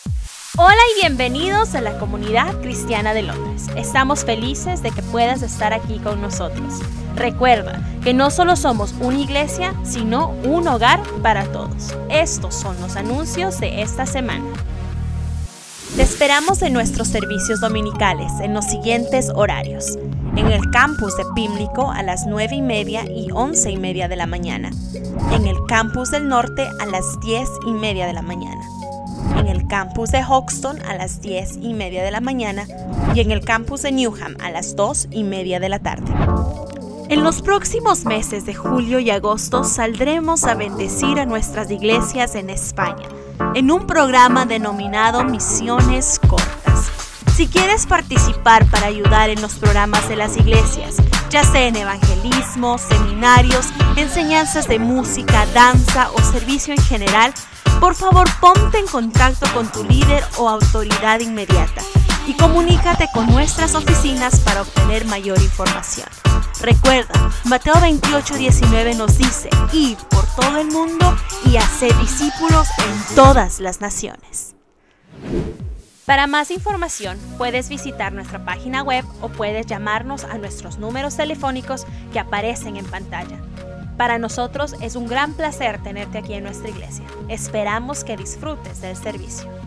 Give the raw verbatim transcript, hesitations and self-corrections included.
Hola y bienvenidos a la comunidad cristiana de Londres. Estamos felices de que puedas estar aquí con nosotros. Recuerda que no solo somos una iglesia, sino un hogar para todos. Estos son los anuncios de esta semana. Te esperamos en nuestros servicios dominicales en los siguientes horarios. En el campus de Pimlico a las nueve y media y once y media de la mañana. En el campus del norte a las diez y media de la mañana. En el campus de Hoxton a las diez y media de la mañana y en el campus de Newham a las dos y media de la tarde. En los próximos meses de julio y agosto saldremos a bendecir a nuestras iglesias en España, en un programa denominado Misiones Cortas. Si quieres participar para ayudar en los programas de las iglesias, ya sea en evangelismo, seminarios, enseñanzas de música, danza o servicio en general, por favor ponte en contacto con tu líder o autoridad inmediata y comunícate con nuestras oficinas para obtener mayor información. Recuerda, Mateo veintiocho diecinueve nos dice, id por todo el mundo y haced discípulos en todas las naciones. Para más información, puedes visitar nuestra página web o puedes llamarnos a nuestros números telefónicos que aparecen en pantalla. Para nosotros es un gran placer tenerte aquí en nuestra iglesia. Esperamos que disfrutes del servicio.